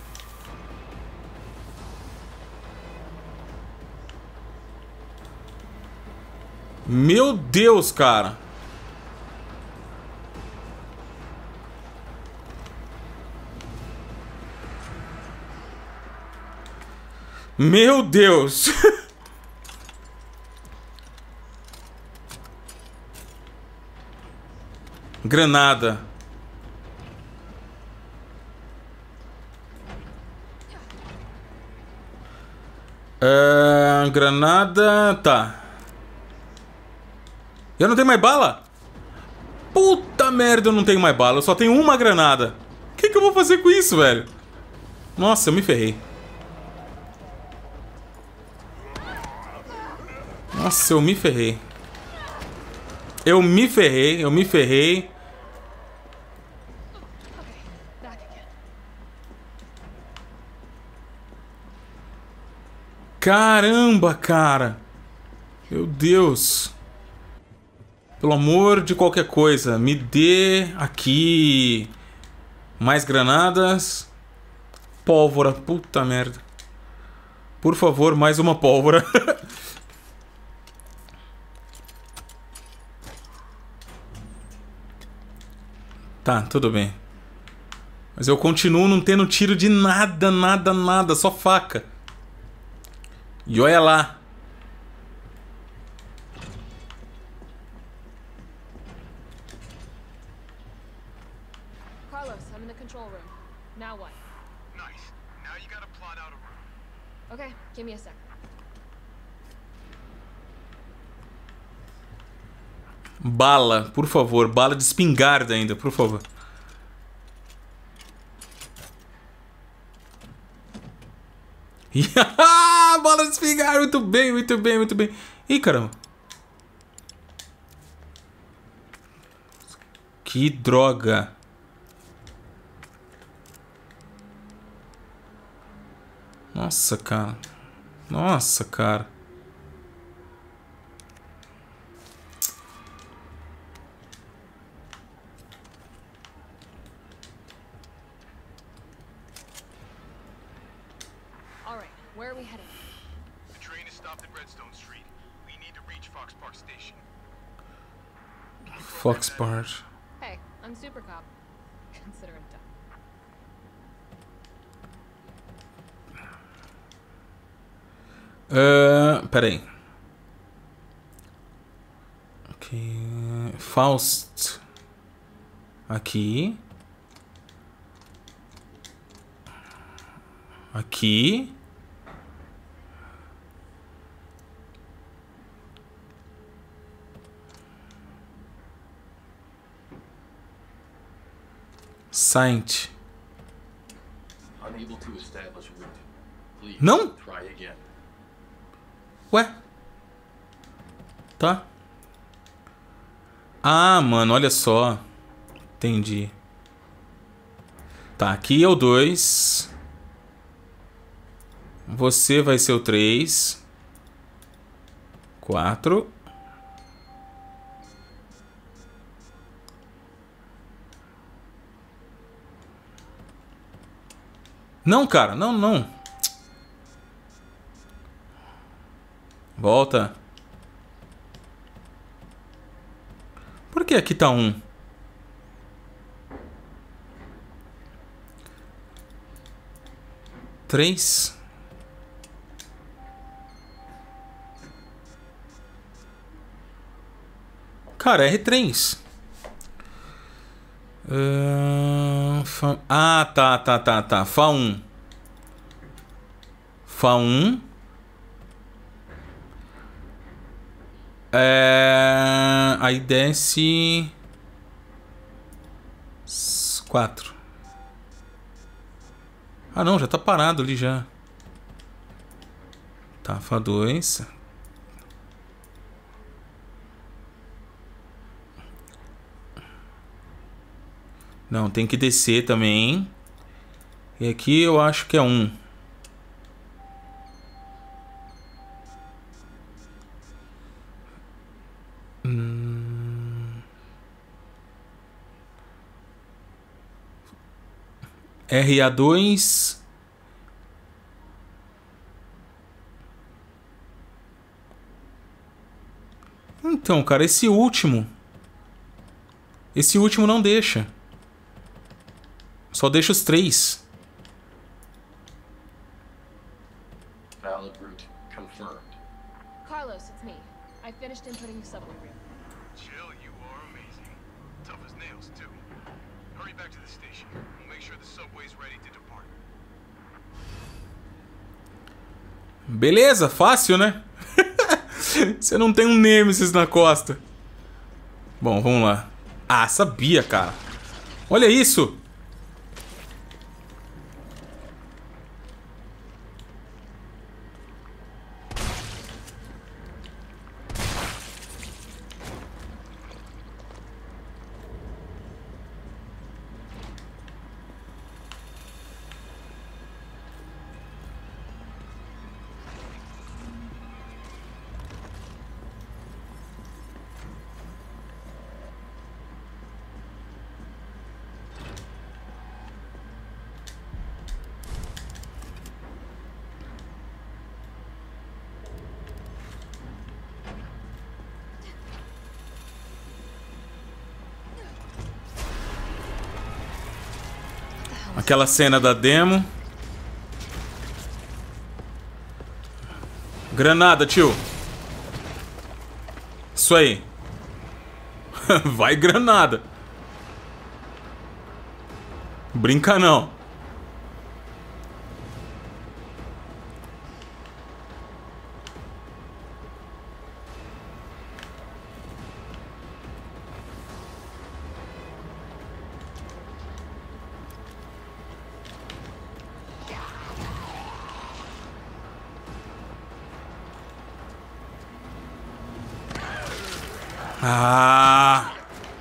Meu Deus, cara. Meu Deus. Granada. Granada... Tá. Eu não tenho mais bala? Puta merda, eu não tenho mais bala. Eu só tenho uma granada. O que eu vou fazer com isso, velho? Nossa, eu me ferrei. Nossa, eu me ferrei. Eu me ferrei, eu me ferrei. Caramba, cara. Meu Deus. Pelo amor de qualquer coisa, me dê aqui mais granadas. Pólvora, puta merda. Por favor, mais uma pólvora. Tá, tudo bem. Mas eu continuo não tendo tiro de nada, nada, nada. Só faca. E olha lá. Carlos, I'm in the control room. Now what? Nice. Now you gotta plot out a route. Okay, give me a sec. Bala, por favor. Bala de espingarda ainda, por favor. Bala de espingarda, muito bem, muito bem, muito bem. Ih, caramba. Que droga. Nossa, cara. Nossa, cara. All right, where are we headed? The train is stopped at Redstone Street. We need to reach Fox Park Station. Fox Park. Hey, I'm Super Cop. Consider it done. Pera aí. Ok. Faust. Aqui. Aqui. Saint. Unable to establish route. Please Não? try again. Ué? Tá. Ah, mano, olha só. Entendi. Tá, aqui é o 2. Você vai ser o 3. 4. Não, cara, não, não. Volta. Por que aqui tá 1? Três. Cara, R3. Ah, tá. Fá1. Fá1. Aí desce 4. Ah, não, já tá parado ali já. Tá, Fá2. Não, tem que descer também. E aqui eu acho que é 1. RA2. Então, cara, esse último não deixa. Só deixa os 3. Valid route confirmed. Carlos, it's me. I finished inputting the subway route. Jill, you are amazing. Tough as nails, too. Hurry back to the station. We'll make sure the subway's ready to depart. Beleza, fácil, né? Você não tem um Nemesis na costa. Bom, vamos lá. Ah, sabia, cara. Olha isso. Aquela cena da demo. Granada, tio. Isso aí. Vai granada. Brinca não. Ah!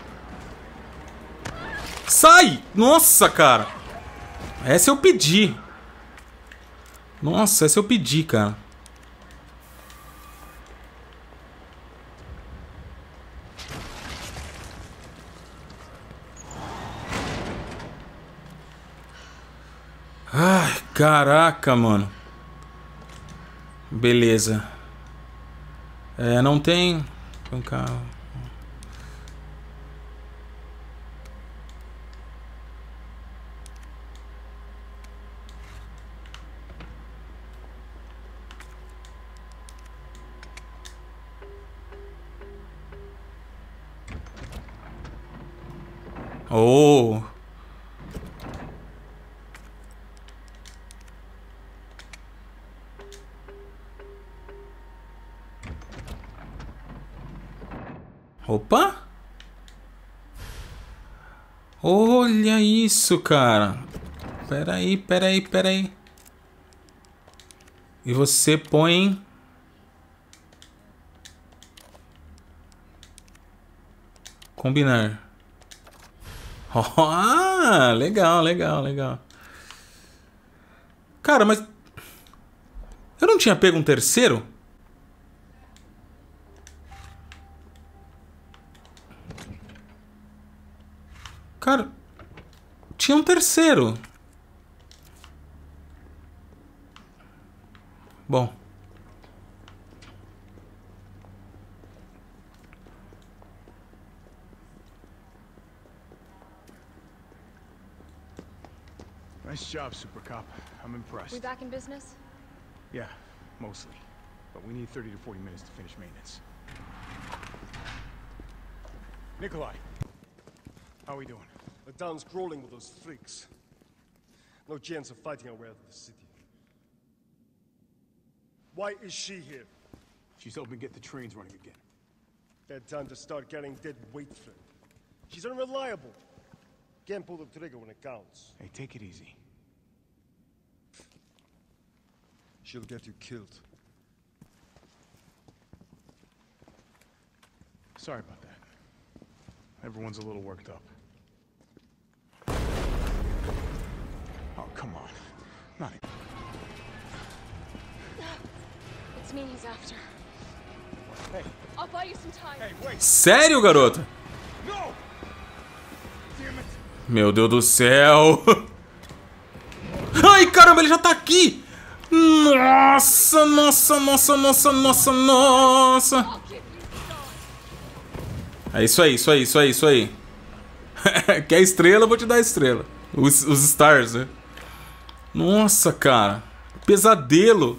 Sai! Nossa, cara! Essa eu pedi. Nossa, essa eu pedi, cara. Ai, caraca, mano. Beleza. É, não tem... Vem cá. Oh. Opa! Olha isso, cara. Peraí, peraí, peraí. E você põe... Combinar. Ah, legal, legal, legal. Cara, mas... Eu não tinha pego um terceiro? Cara, tinha um terceiro. Bom. Nice job, Super Cop. I'm impressed. We back in business? Yeah, mostly. But we need 30 to 40 minutes to finish maintenance. Nikolai, how are we doing? The town's crawling with those freaks. No chance of fighting our way out of the city. Why is she here? She's helping get the trains running again. Bad time to start getting dead weight, friend. She's unreliable. Can't pull the trigger when it counts. Hey, take it easy. She'll get you killed. Sorry about that. Everyone's a little worked up. Oh, come on. Not... It's me he's after. Hey. I'll buy you some time. Hey, wait. Sério, garota? No! Damn it. Meu Deus do céu. Ai, caramba, ele já tá aqui. Nossa, nossa, nossa, nossa, nossa, nossa. É isso aí, isso aí, isso aí, isso aí. Quer estrela, eu vou te dar estrela. Os stars, né? Nossa, cara. Pesadelo.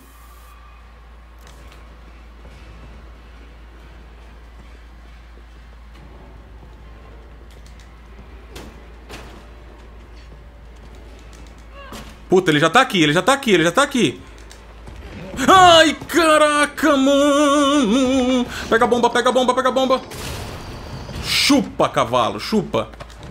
Puta, ele já tá aqui, ele já tá aqui, ele já tá aqui. Ai, caraca, mano. Pega a bomba, pega a bomba, pega a bomba. Chupa, cavalo, chupa.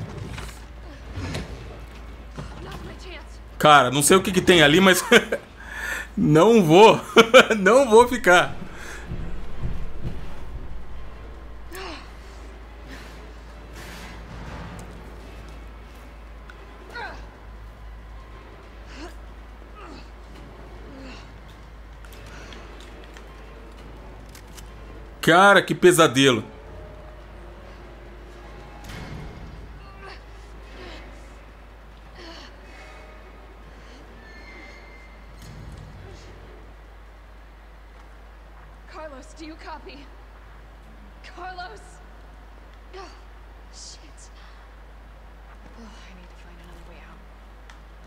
Cara, não sei o que que tem ali, mas... Não vou. Não vou ficar. Cara, que pesadelo. Carlos, do you copy? Carlos! Oh, shit. Oh, I need to find another way out.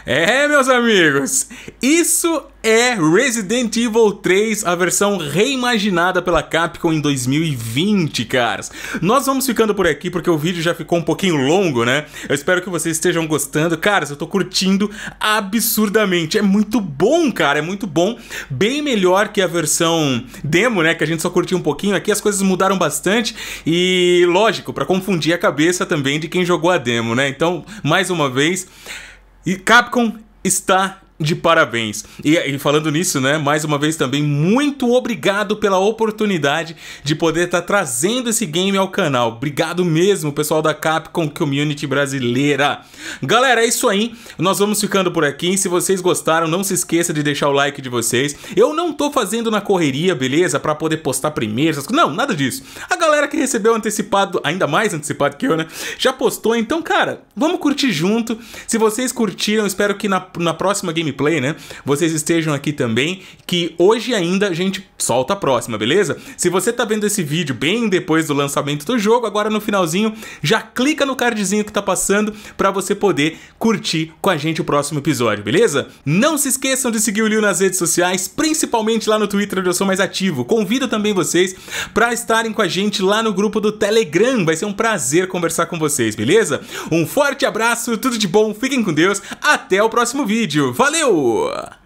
É, meus amigos, isso é Resident Evil 3, a versão reimaginada pela Capcom em 2020, caras. Nós vamos ficando por aqui porque o vídeo já ficou um pouquinho longo, né? Eu espero que vocês estejam gostando. Caras, eu tô curtindo absurdamente. É muito bom, cara, é muito bom. Bem melhor que a versão demo, né? Que a gente só curtiu um pouquinho. Aqui as coisas mudaram bastante e, lógico, pra confundir a cabeça também de quem jogou a demo, né? Então, mais uma vez... E Capcom está de parabéns. E falando nisso, né, mais uma vez também, muito obrigado pela oportunidade de poder estar trazendo esse game ao canal. Obrigado mesmo, pessoal da Capcom Community brasileira. Galera, é isso aí. Nós vamos ficando por aqui. Se vocês gostaram, não se esqueça de deixar o like de vocês. Eu não tô fazendo na correria, beleza? Pra poder postar primeiro. Não, nada disso. A galera que recebeu antecipado, ainda mais antecipado que eu, né, já postou. Então, cara, vamos curtir junto. Se vocês curtiram, espero que na próxima gameplay, né, vocês estejam aqui também, que hoje ainda a gente solta a próxima, beleza? Se você tá vendo esse vídeo bem depois do lançamento do jogo, agora no finalzinho, já clica no cardzinho que tá passando pra você poder curtir com a gente o próximo episódio, beleza? Não se esqueçam de seguir o Liu nas redes sociais, principalmente lá no Twitter, onde eu sou mais ativo. Convido também vocês pra estarem com a gente lá no grupo do Telegram, vai ser um prazer conversar com vocês, beleza? Um forte abraço, tudo de bom, fiquem com Deus, até o próximo vídeo, valeu!